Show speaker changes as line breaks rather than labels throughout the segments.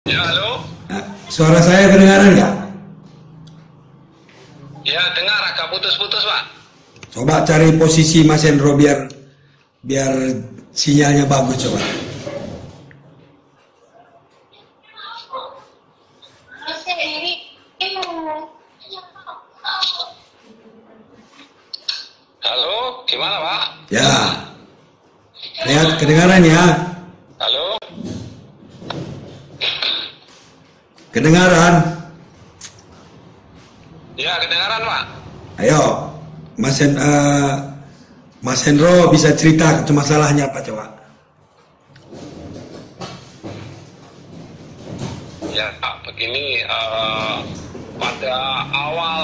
Ya, halo.
Nah, suara saya kedengaran nggak?
Ya, dengar agak putus-putus, Pak.
Coba cari posisi Mas Hendro biar biar sinyalnya bagus coba.
Halo, gimana, Pak?
Ya, lihat kedengaran ya?
Halo.
Kedengaran?
Ya, kedengaran, Pak.
Ayo, Mas Hendro bisa cerita itu masalahnya apa coba?
Ya, Pak, begini, pada awal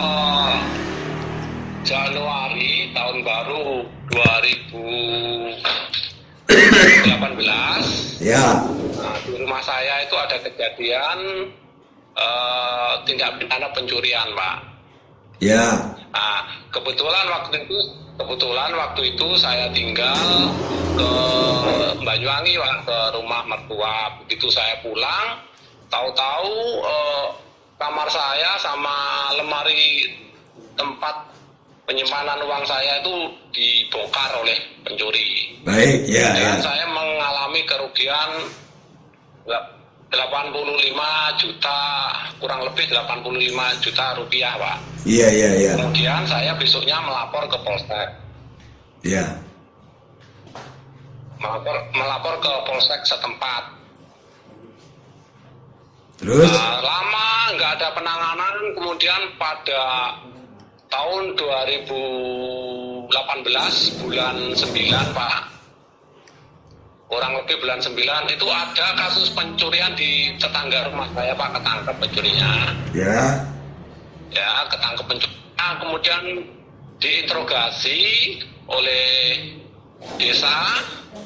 Januari tahun baru 2018,
Ya,
di rumah saya itu ada kejadian tindak pidana pencurian, Pak.
ya,
Nah, kebetulan waktu itu saya tinggal ke Banyuwangi, Pak, ke rumah mertua. Begitu saya pulang, tahu-tahu kamar saya sama lemari tempat penyimpanan uang saya itu dibongkar oleh pencuri.
baik, ya, ya,
Dan saya mengalami kerugian 85 juta, kurang lebih 85 juta rupiah, Pak.
iya, iya, iya,
Kemudian saya besoknya melapor ke Polsek.
ya,
Melapor ke Polsek setempat.
terus,
Lama nggak ada penanganan, kemudian pada tahun 2018 bulan 9, Pak, kurang lebih bulan 9 itu ada kasus pencurian di tetangga rumah saya, Pak, ketangkep pencurinya.
ya,
Ya, ketangkep pencurinya, kemudian diinterogasi oleh desa.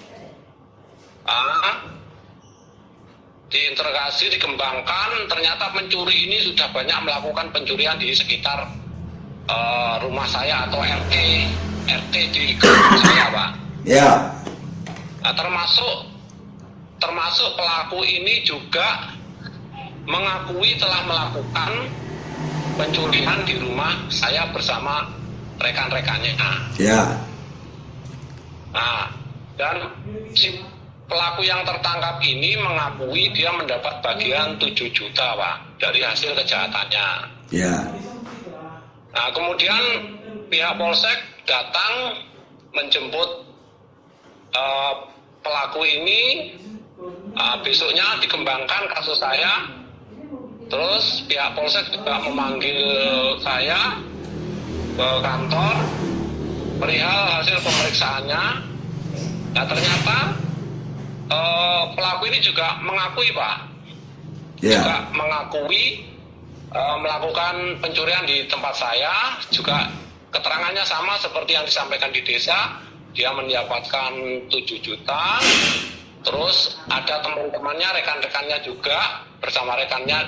Diinterogasi, dikembangkan, ternyata pencuri ini sudah banyak melakukan pencurian di sekitar rumah saya atau RT di kampung saya, Pak.
ya,
Nah, termasuk pelaku ini juga mengakui telah melakukan pencurian di rumah saya bersama rekan-rekannya.
ya,
Nah, dan si pelaku yang tertangkap ini mengakui dia mendapat bagian 7 juta, Pak, dari hasil kejahatannya.
ya,
Nah, kemudian pihak Polsek datang menjemput pelaku ini. Besoknya dikembangkan kasus saya. Terus pihak Polsek juga memanggil saya ke kantor perihal hasil pemeriksaannya. Nah, ternyata pelaku ini juga mengakui, Pak,
ya,
juga mengakui melakukan pencurian di tempat saya. Juga keterangannya sama seperti yang disampaikan di desa. Dia mendapatkan 7 juta. Terus ada teman-temannya, rekan-rekannya juga, bersama rekannya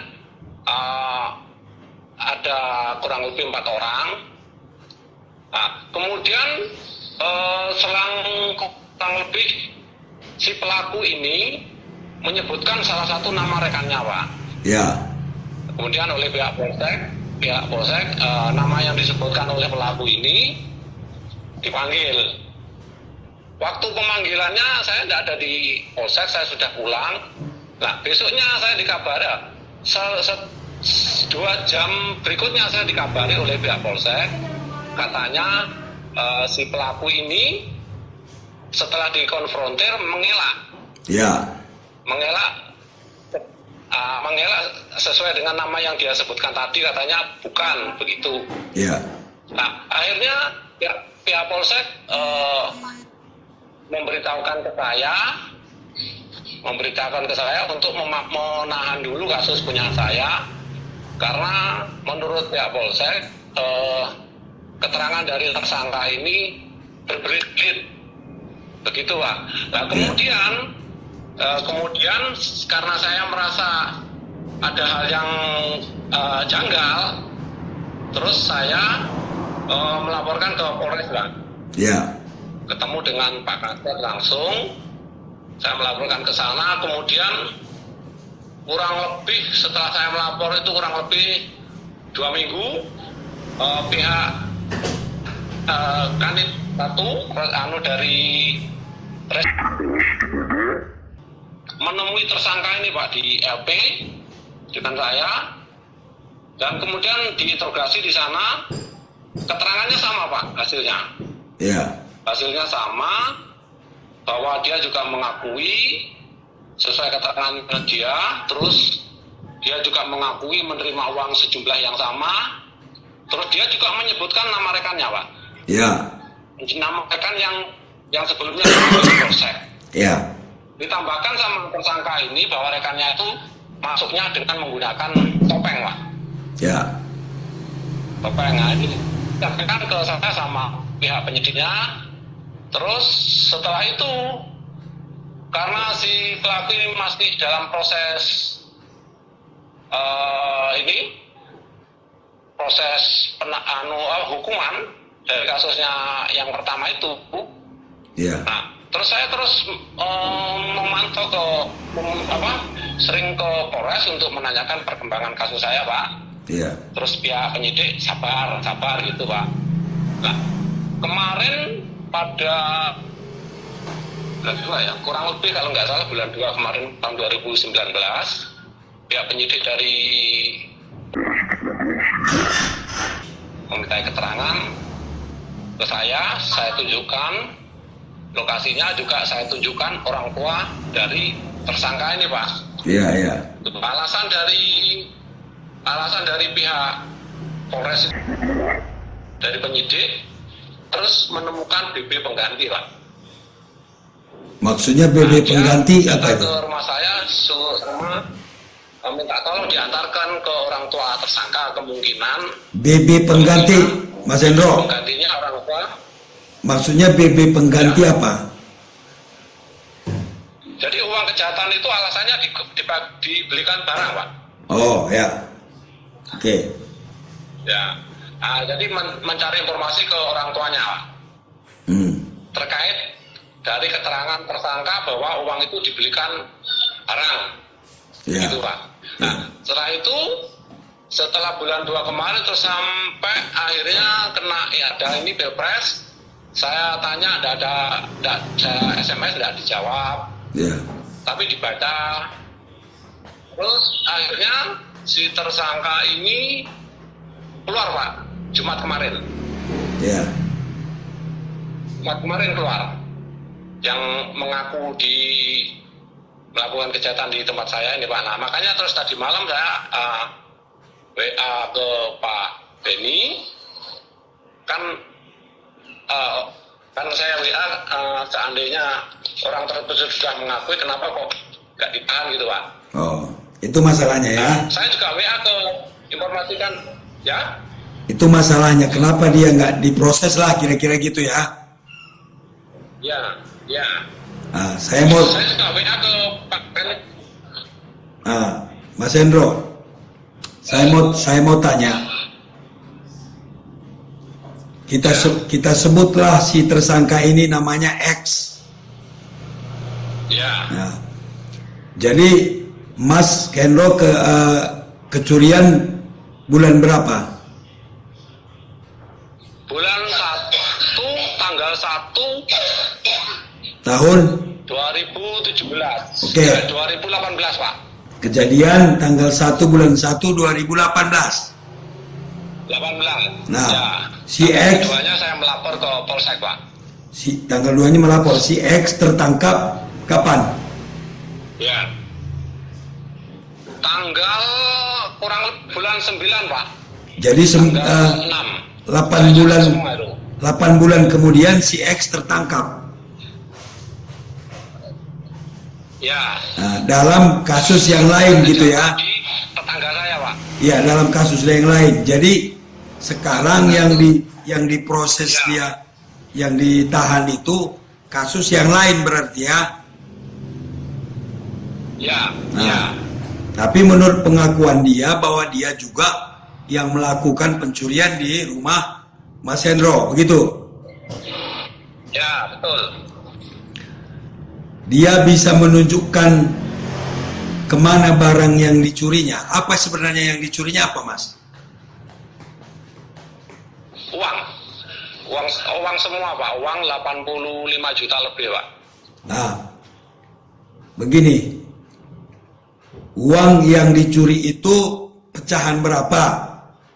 ada kurang lebih 4 orang. Nah, kemudian selang kurang lebih si pelaku ini menyebutkan salah satu nama rekannya, Pak.
ya,
Kemudian oleh pihak Polsek, nama yang disebutkan oleh pelaku ini dipanggil. Waktu pemanggilannya saya tidak ada di Polsek, saya sudah pulang. Nah, besoknya saya dikabari, 2 jam berikutnya saya dikabari oleh pihak Polsek, katanya si pelaku ini setelah dikonfrontir mengelak.
ya,
Mengelak sesuai dengan nama yang dia sebutkan tadi, katanya bukan begitu.
ya,
Nah, akhirnya pihak Polsek memberitahukan ke saya untuk menahan dulu kasus punya saya, karena menurut pihak Polsek keterangan dari tersangka ini berbelit-belit begitu, Pak. Nah, kemudian karena saya merasa ada hal yang janggal, terus saya melaporkan ke Polres, Pak.
ya,
Ketemu dengan Pak Kasat langsung, saya melaporkan ke sana. Kemudian kurang lebih setelah saya melapor itu kurang lebih 2 minggu, pihak Kanit 1 dari menemui tersangka ini Pak di LP dengan saya, dan kemudian diinterogasi di sana. Keterangannya sama Pak, hasilnya.
Ya.
Hasilnya sama, bahwa dia juga mengakui sesuai keterangan dia, terus dia juga mengakui menerima uang sejumlah yang sama, terus dia juga menyebutkan nama rekannya Pak.
Ya.
Nama rekan yang sebelumnya di Polsek.
Ya.
Ditambahkan sama tersangka ini bahwa rekannya itu masuknya dengan menggunakan topeng Pak.
Ya.
Topeng. Nah, ini disampaikan ke saya sama pihak penyidiknya. Terus setelah itu, karena si pelaku ini masih dalam proses proses hukuman dari kasusnya yang pertama itu.
Ya.
Nah, terus saya memantau sering ke Polres untuk menanyakan perkembangan kasus saya Pak.
Iya.
Terus pihak penyidik sabar gitu Pak. Nah, kemarin pada bulan 2 ya, kurang lebih kalau nggak salah bulan 2 kemarin tahun 2019, pihak penyidik dari meminta keterangan ke saya tunjukkan lokasinya, juga saya tunjukkan orang tua dari tersangka ini Pak.
Iya, iya.
Alasan dari pihak Polres, dari penyidik, terus menemukan BB pengganti Pak.
Maksudnya BB pengganti apa itu?
Ke rumah saya sama minta tolong diantarkan ke orang tua tersangka, kemungkinan
BB pengganti, Mas Hendro.
Penggantinya orang tua.
Maksudnya BB pengganti ya. Apa?
Jadi uang kejahatan itu alasannya dibelikan barang Pak.
Oh ya. Oke.
Ya. Nah, jadi mencari informasi ke orang tuanya Pak. Terkait dari keterangan tersangka bahwa uang itu dibelikan barang.
Ya.
Gitu Pak. Nah, setelah itu, setelah bulan 2 kemarin terus sampai akhirnya kena ada ini Pilpres, saya tanya ada SMS tidak dijawab.
Ya.
Tapi dibaca. Terus akhirnya si tersangka ini keluar Pak, Jumat kemarin.
Ya.
Jumat kemarin keluar, yang mengaku melakukan kejahatan di tempat saya ini Pak. Nah, makanya terus tadi malam saya WA ke Pak Beni, kan saya WA seandainya orang tersebut sudah mengakui, kenapa kok nggak ditahan gitu Pak.
Oh, itu masalahnya ya.
Nah, saya juga WA ke informasikan ya.
Itu masalahnya, kenapa dia nggak diproses lah kira-kira gitu ya.
Ya.
Nah, saya
juga WA ke Pak Beni.
Mas Hendro, saya mau tanya. Kita sebutlah si tersangka ini namanya X.
Ya.
Nah, jadi Mas Hendro kecurian bulan berapa?
Bulan 1, tanggal 1
tahun
2017.
Oke.
2018 Pak.
Kejadian tanggal 1 bulan 1 2018.
18.
Nah,
ya.
si X,
Keduanya saya melapor ke Polsek Pak.
Tanggal 2-nya melapor. Si X tertangkap kapan?
Ya. Tanggal kurang lebih bulan 9 Pak.
Jadi 8 bulan kemudian si X tertangkap.
Ya.
Nah, dalam kasus yang lain gitu ya.
Di tetangga saya Pak.
Ya, dalam kasus yang lain. Jadi sekarang yang diproses dia, yang ditahan itu kasus yang lain berarti ya.
Ya.
Nah,
Ya.
tapi menurut pengakuan dia bahwa dia juga yang melakukan pencurian di rumah Mas Hendro, begitu?
Ya, betul.
Dia bisa menunjukkan kemana barang yang dicurinya? Apa sebenarnya yang dicurinya apa, Mas?
Uang semua Pak, uang 85 juta lebih Pak.
Nah, begini, uang yang dicuri itu pecahan berapa?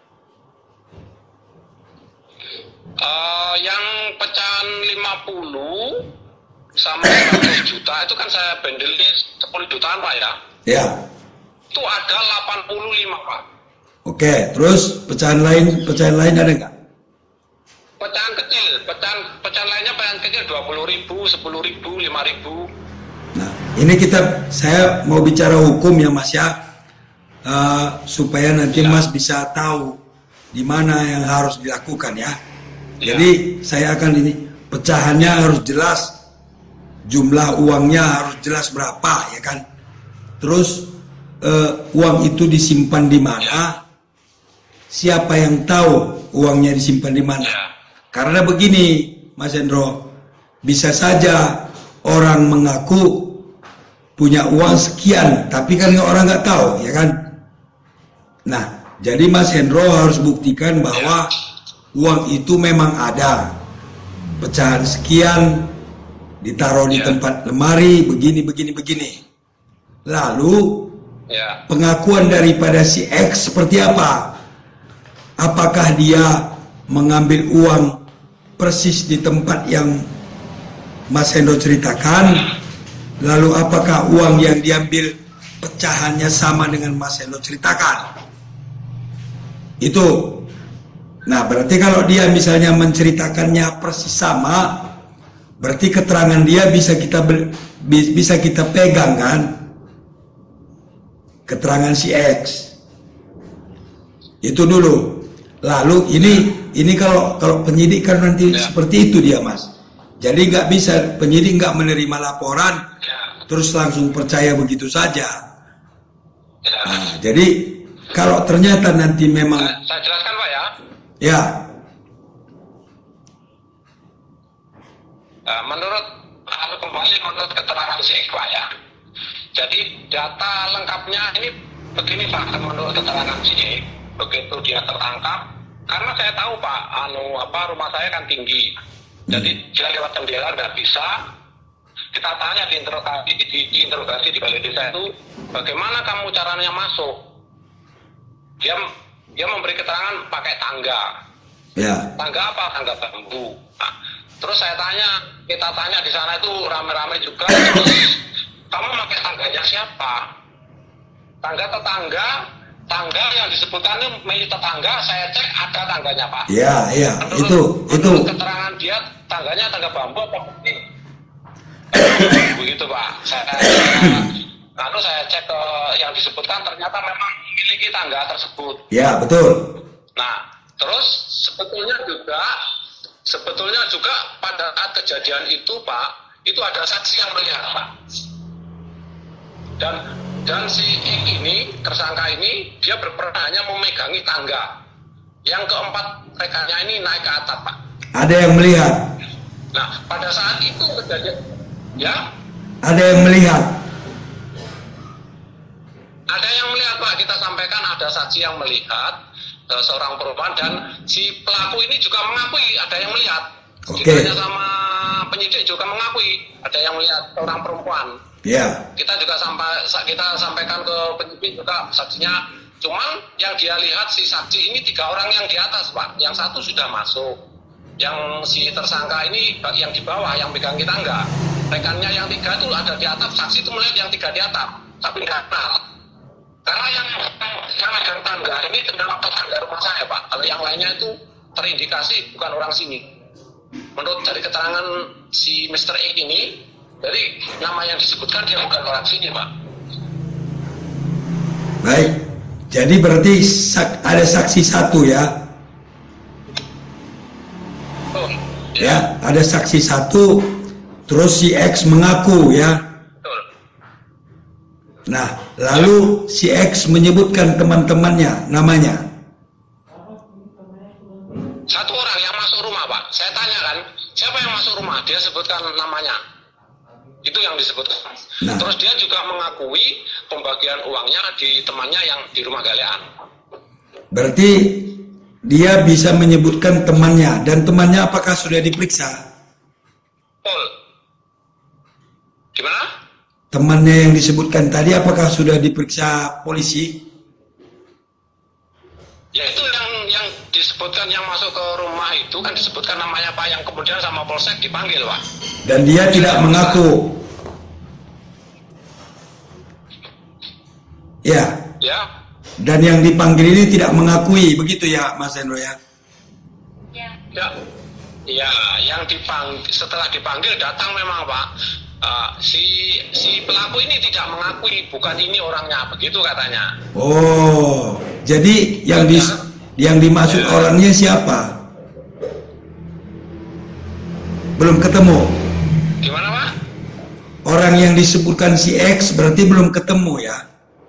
Yang pecahan 50 sama 100 juta itu kan saya bendelin 10 jutaan Pak ya.
Ya.
Itu ada 85 Pak.
Oke, terus pecahan lain ada nggak?
Pecahan kecil, pecahan lainnya pecahan kecil 20.000, 10.000, 5.000.
Nah, ini saya mau bicara hukum ya Mas ya, supaya nanti
Ya.
Mas bisa tahu di mana yang harus dilakukan ya.
Ya.
Jadi saya akan ini pecahannya harus jelas, jumlah uangnya harus jelas berapa ya kan. Terus uang itu disimpan di mana? Siapa yang tahu uangnya disimpan di mana?
Ya.
Karena begini, Mas Hendro, bisa saja orang mengaku punya uang sekian, tapi kan orang nggak tahu, ya kan? Nah, jadi Mas Hendro harus buktikan bahwa uang itu memang ada, pecahan sekian, ditaruh di tempat lemari, begini. Lalu pengakuan daripada si X seperti apa? Apakah dia mengambil uang persis di tempat yang Mas Hendro ceritakan? Lalu apakah uang yang diambil pecahannya sama dengan Mas Hendro ceritakan? Itu. Nah, berarti kalau dia misalnya menceritakannya persis sama, berarti keterangan dia bisa kita pegang kan? Keterangan si X. Itu dulu. Lalu ini kalau penyidik kan nanti seperti itu dia Mas. Jadi nggak bisa, penyidik nggak menerima laporan terus langsung percaya begitu saja. Nah, jadi kalau ternyata nanti memang
Saya jelaskan Pak ya.
Ya.
Menurut keterangan si X Pak ya. Jadi data lengkapnya ini begini Pak, menurut keterangan si X, begitu dia tertangkap, karena saya tahu Pak, rumah saya kan tinggi, jadi dia lewat jendela nggak bisa. Kita tanya di interogasi di balai desa itu, bagaimana kamu caranya masuk? Dia memberi keterangan pakai tangga.
Ya.
Tangga apa? Tangga bambu. Nah, terus kita tanya di sana itu rame-rame juga. Terus kamu pakai tangganya siapa? Tangga tetangga. Tangga yang disebutkan ini milik tetangga, saya cek ada tangganya Pak.
Iya, itu.
Keterangan dia tangganya tangga bambu apa putih? Begitu Pak. Lalu saya cek ke yang disebutkan ternyata memang memiliki tangga tersebut.
Ya, betul.
Nah, terus sebetulnya juga pada saat kejadian itu Pak, itu ada saksi yang melihat Pak. Dan si ini, tersangka ini, dia berperan hanya memegangi tangga. Yang keempat rekannya ini naik ke atap, Pak.
Ada yang melihat?
Nah, pada saat itu kejadian, ya?
Ada yang melihat?
Ada yang melihat, Pak. Kita sampaikan ada saksi yang melihat, seorang perempuan, dan si pelaku ini juga mengakui ada yang melihat. Ditanya sama penyidik juga mengakui ada yang melihat seorang perempuan.
Ya.
Kita sampaikan ke penyidik juga saksinya. Cuman yang dia lihat si saksi ini 3 orang yang di atas Pak. Yang 1 sudah masuk. Yang si tersangka ini yang di bawah yang pegang tangga. Rekannya yang 3 itu ada di atap. Saksi itu melihat yang 3 di atap. Tapi nggak kenal. Karena yang megang tangga ini adalah tetangga rumah saya Pak. Kalau yang lainnya itu terindikasi bukan orang sini. Menurut dari keterangan si Mr. X ini, jadi nama yang disebutkan dia bukan orang sini Pak.
Baik, jadi berarti ada saksi 1 ya?
Betul.
Ya, ada saksi 1, terus si X mengaku ya?
Betul.
Nah, lalu si X menyebutkan teman-temannya, namanya?
1 orang yang masuk rumah Pak. Saya tanya kan, siapa yang masuk rumah? Dia sebutkan namanya. Itu yang disebutkan.
Nah.
Terus dia juga mengakui pembagian uangnya di temannya yang di rumah galean.
Berarti dia bisa menyebutkan temannya, dan temannya apakah sudah diperiksa?
Betul. Gimana?
Temannya yang disebutkan tadi apakah sudah diperiksa polisi?
Ya itu yang disebutkan, yang masuk ke rumah itu kan disebutkan namanya Pak, yang kemudian sama Polsek dipanggil Pak.
Dan dia tidak mengaku. Ya.
Ya.
Dan yang dipanggil ini tidak mengakui, begitu ya Mas Hendro ya?
Ya. Ya, yang dipanggil, setelah dipanggil datang memang Pak. Si pelaku ini tidak mengakui, bukan ini orangnya, begitu katanya.
Oh, jadi yang dimaksud orangnya siapa? Belum ketemu.
Gimana Pak?
Orang yang disebutkan si X berarti belum ketemu ya?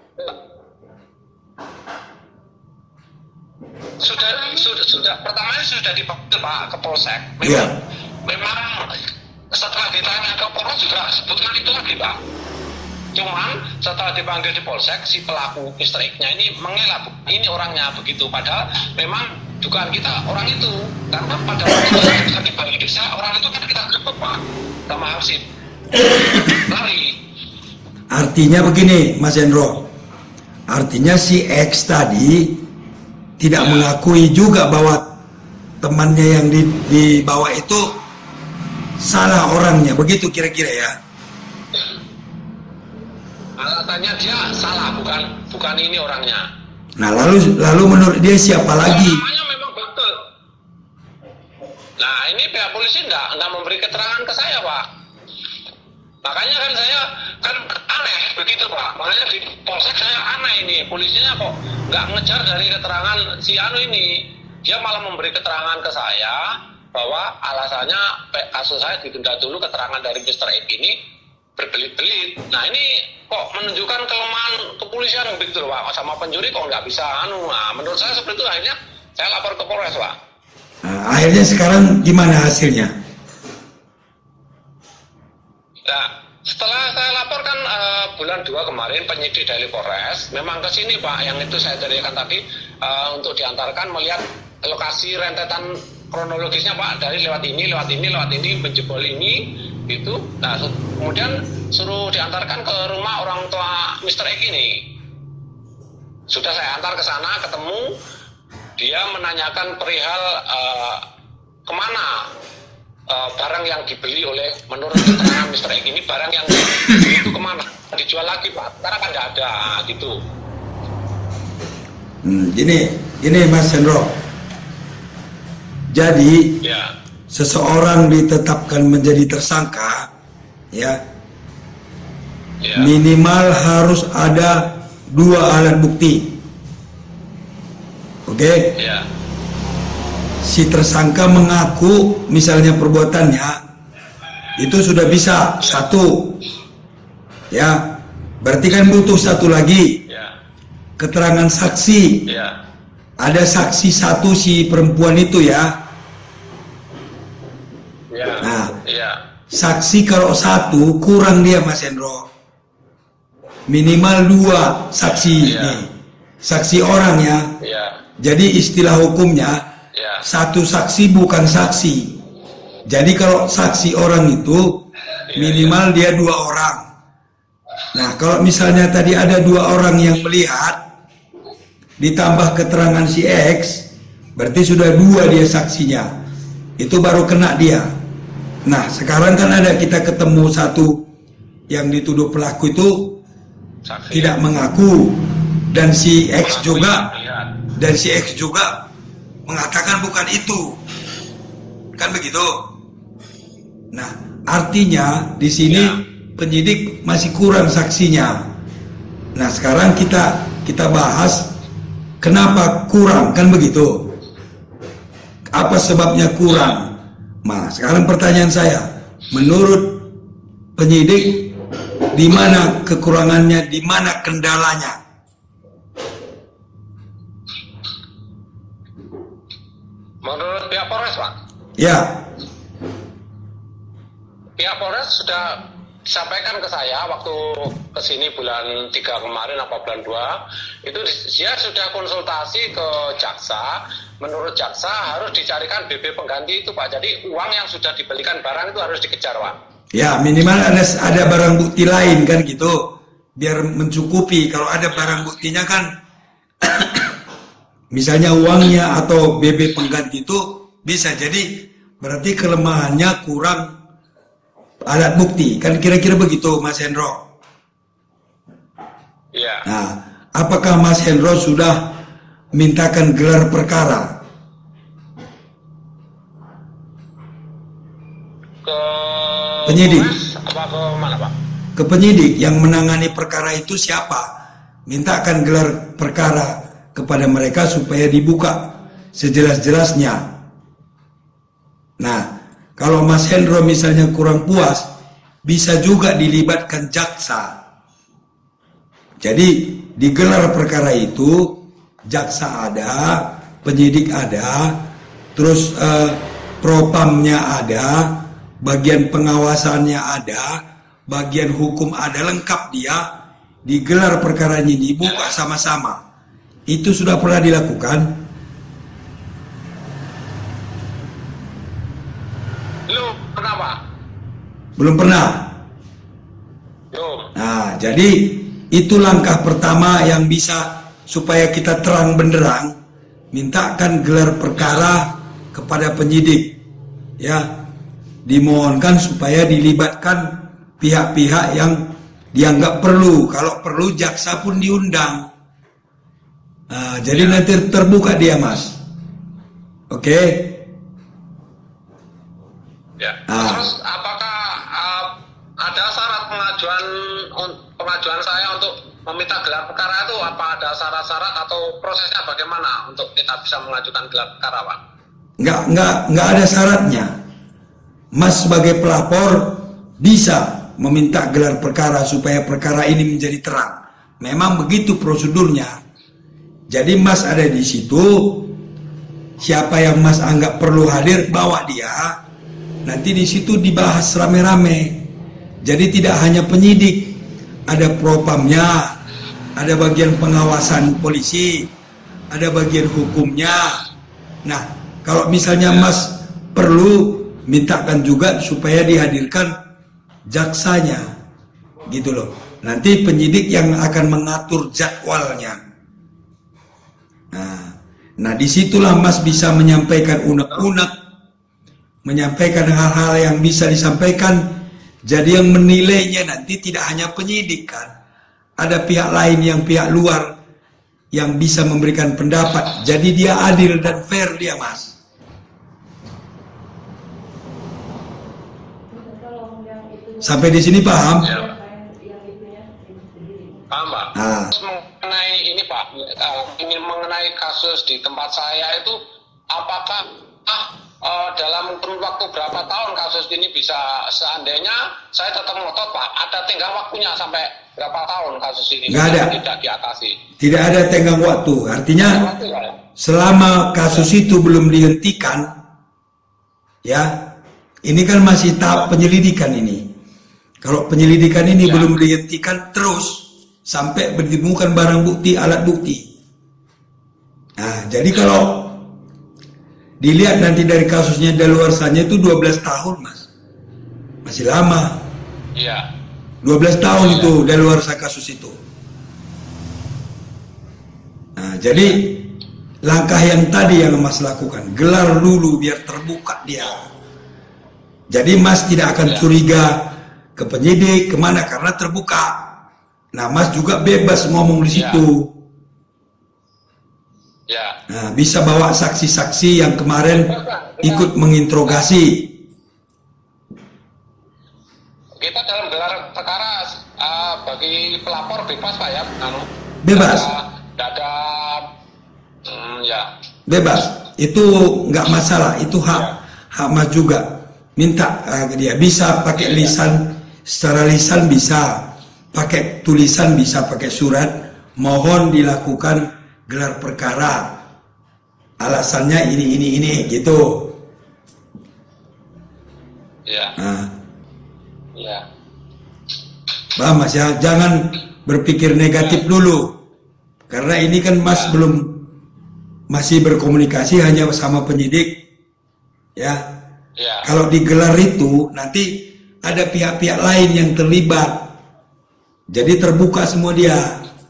Sudah pertamanya sudah dipanggil Pak ke Polsek. Memang setelah ditanya ke Polres juga sebutkan itu lagi Pak. Cuman setelah dipanggil di Polsek, si pelaku Mr. X-nya ini mengelak, ini orangnya begitu. Padahal memang dugaan kita orang itu, karena pada waktu itu bisa diperiksa orang itu kan kita grebek Pak sama Hasib. Lari.
Artinya begini Mas Hendro, artinya si X tadi tidak mengakui juga bahwa temannya yang dibawa itu salah orangnya, begitu kira-kira ya?
Alasannya dia salah, bukan ini orangnya.
Nah lalu menurut dia siapa lagi?
Namanya memang betul. Nah ini pihak polisi nggak memberi keterangan ke saya Pak. Makanya kan saya kan aneh begitu Pak. Makanya di Polsek saya aneh ini, polisinya kok nggak ngejar dari keterangan si Anu ini. Dia malah memberi keterangan ke saya bahwa alasannya kasus saya ditunda dulu, keterangan dari Mr. X ini berbelit-belit. Nah ini kok menunjukkan kelemahan kepolisian begitu Pak, sama penjuri kok nggak bisa anu. Nah menurut saya seperti itu, akhirnya saya lapor ke Polres Pak.
Nah, akhirnya sekarang gimana hasilnya?
Nah setelah saya laporkan bulan 2 kemarin, penyidik dari Polres memang ke sini Pak, yang itu saya ceritakan tadi, untuk diantarkan melihat lokasi rentetan kronologisnya Pak, dari lewat ini, menjebol ini gitu. Nah kemudian suruh diantarkan ke rumah orang tua Mr. X ini. Sudah saya antar ke sana, ketemu, dia menanyakan perihal kemana barang yang dibeli oleh, menurut keterangan Mr. X ini, barang yang dibeli itu kemana, dijual lagi Pak, karena kan tidak ada gitu.
Gini Mas Hendro, jadi seseorang ditetapkan menjadi tersangka ya, minimal harus ada 2 alat bukti. Oke? Si tersangka mengaku misalnya perbuatannya itu sudah bisa 1 ya, berarti kan butuh 1 lagi keterangan saksi. Ada saksi 1 si perempuan itu ya. Nah, saksi kalau 1 kurang dia Mas Hendro, minimal 2 saksi nih, saksi orang ya. Jadi istilah hukumnya 1 saksi bukan saksi. Jadi kalau saksi orang itu minimal dia 2 orang. Nah kalau misalnya tadi ada 2 orang yang melihat ditambah keterangan si X, berarti sudah 2 dia saksinya, itu baru kena dia. Nah sekarang kan ada, kita ketemu 1 yang dituduh pelaku itu saksi, tidak mengaku, dan si X juga mengatakan bukan itu, kan begitu. Nah artinya di sini penyidik masih kurang saksinya. Nah sekarang kita bahas kenapa kurang, kan begitu? Apa sebabnya kurang? Nah, sekarang pertanyaan saya, menurut penyidik, di mana kekurangannya, di mana kendalanya?
Menurut pihak Polres Pak?
Ya.
Pihak Polres sudah disampaikan ke saya waktu kesini bulan 3 kemarin apa bulan 2, itu dia sudah konsultasi ke jaksa. Menurut jaksa harus dicarikan BB pengganti itu Pak. Jadi uang yang sudah dibelikan barang itu harus dikejar Pak.
Ya minimal ada barang bukti lain kan gitu, biar mencukupi. Kalau ada barang buktinya kan misalnya uangnya atau BB pengganti itu bisa jadi berarti kelemahannya kurang alat bukti kan, kira-kira begitu Mas Hendro.
Iya.
Nah, apakah Mas Hendro sudah mintakan gelar perkara
Ke
penyidik?
Apa ke mana Pak?
Ke penyidik yang menangani perkara itu siapa? Mintakan gelar perkara kepada mereka supaya dibuka sejelas-jelasnya. Nah, kalau Mas Hendro misalnya kurang puas, bisa juga dilibatkan jaksa. Jadi di gelar perkara itu jaksa ada, penyidik ada, terus propamnya ada, bagian pengawasannya ada, bagian hukum ada, lengkap dia. Di gelar perkaranya dibuka sama-sama. Itu sudah pernah dilakukan?
Belum pernah Pak.
Belum pernah.
Belum.
Nah, jadi itu langkah pertama yang bisa supaya kita terang benderang, mintakan gelar perkara kepada penyidik. Ya, dimohonkan supaya dilibatkan pihak-pihak yang dianggap perlu. Kalau perlu jaksa pun diundang. Nah, jadi nanti terbuka dia Mas. Oke.
Ya. Terus apakah ada syarat pengajuan saya untuk meminta gelar perkara itu, apa ada syarat-syarat atau prosesnya bagaimana untuk kita bisa mengajukan gelar perkara Pak?
Enggak ada syaratnya. Mas sebagai pelapor bisa meminta gelar perkara supaya perkara ini menjadi terang. Memang begitu prosedurnya. Jadi Mas ada di situ, siapa yang Mas anggap perlu hadir bawa dia. Nanti di situ dibahas rame-rame. Jadi tidak hanya penyidik, ada propamnya, ada bagian pengawasan polisi, ada bagian hukumnya. Nah, kalau misalnya Mas perlu, mintakan juga supaya dihadirkan jaksanya, gitu loh. Nanti penyidik yang akan mengatur jadwalnya. Nah disitulah Mas bisa menyampaikan unek-unek, menyampaikan hal-hal yang bisa disampaikan. Jadi yang menilainya nanti tidak hanya penyidik kan, ada pihak lain yang pihak luar yang bisa memberikan pendapat. Jadi dia adil dan fair dia Mas. Sampai di sini paham?
Ya. Paham Pak. Terus mengenai ini Pak, ini mengenai kasus di tempat saya itu, apakah dalam kurun waktu berapa tahun kasus ini bisa, seandainya saya tetap ngotot Pak, ada tenggang waktunya sampai berapa tahun kasus ini tidak diatasi? Tidak ada tenggang waktu,
artinya selama kasus itu belum dihentikan, ya, ini kan masih tahap penyelidikan ini. Kalau penyelidikan ini belum dihentikan terus sampai ditemukan barang bukti, alat bukti. Nah, jadi kalau dilihat nanti dari kasusnya daluarsanya itu 12 tahun Mas. Masih lama.
Iya.
12 tahun itu daluarsa kasus itu. Nah, jadi langkah yang tadi yang Mas lakukan, gelar dulu biar terbuka dia. Jadi Mas tidak akan curiga ke penyidik kemana karena terbuka. Nah, Mas juga bebas ngomong di situ.
Ya.
Nah, bisa bawa saksi-saksi yang kemarin ikut menginterogasi.
Kita dalam gelar perkara bagi pelapor bebas Pak ya?
Bebas.
Tidak ada, ya.
Bebas. Itu nggak masalah. Itu hak Mas juga. Minta dia bisa pakai lisan, secara lisan bisa. Pakai tulisan bisa, pakai surat, mohon dilakukan gelar perkara, alasannya ini gitu.
Ya.
Nah.
Ya.
Paham Mas ya, jangan berpikir negatif dulu. Karena ini kan Mas masih berkomunikasi hanya sama penyidik. Ya. Kalau digelar itu nanti ada pihak-pihak lain yang terlibat. Jadi terbuka semua dia.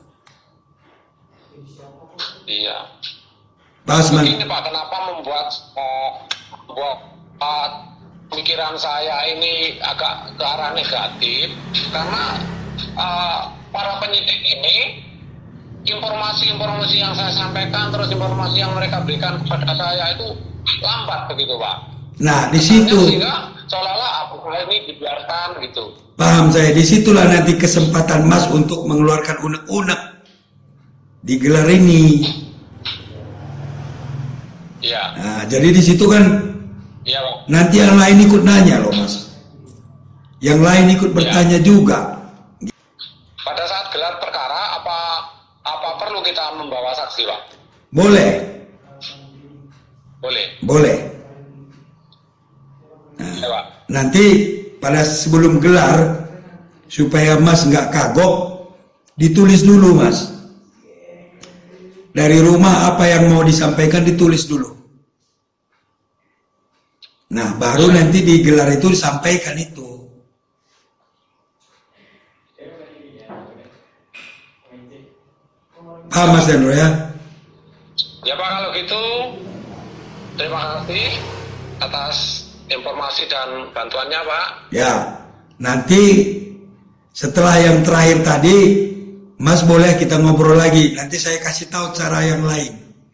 Iya.
Mas,
begini Pak, kenapa membuat pikiran saya ini agak ke arah negatif? Karena para penyidik ini informasi-informasi yang saya sampaikan, terus informasi yang mereka berikan kepada saya itu lambat begitu Pak.
Nah di situ
sehingga seolah-olah apakah ini dibiarkan gitu.
Paham saya. Disitulah nanti kesempatan Mas untuk mengeluarkan unek-unek digelar ini.
Iya.
Nah jadi di situ kan
iya, Pak.
Nanti yang lain ikut nanya loh Mas. Yang lain ikut bertanya juga.
Pada saat gelar perkara apa perlu kita membawa saksi Pak?
Boleh.
Boleh. Ya, Pak.
Nanti pada sebelum gelar supaya Mas nggak kagok, ditulis dulu Mas. Dari rumah apa yang mau disampaikan ditulis dulu. Nah baru nanti di gelar itu disampaikan itu. Paham Mas Hendro ya?
Ya Pak, kalau gitu terima kasih atas informasi dan bantuannya Pak.
Ya, nanti setelah yang terakhir tadi, Mas boleh kita ngobrol lagi. Nanti saya kasih tahu cara yang lain.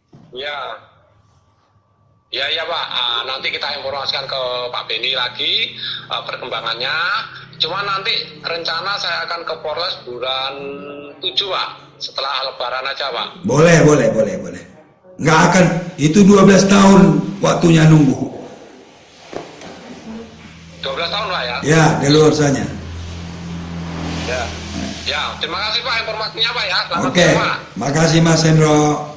Ya Pak. Nanti kita informasikan ke Pak Beni lagi perkembangannya. Cuma nanti rencana saya akan ke Polres bulan 7 Pak. Setelah Lebaran aja Pak.
Boleh. Nggak akan, itu 12 tahun waktunya nunggu.
12 tahun Pak ya?
Ya, di luar sana.
Ya, terima kasih Pak informasinya Pak ya. Selamat
Oke,
siang, Pak.
makasih Mas Hendro.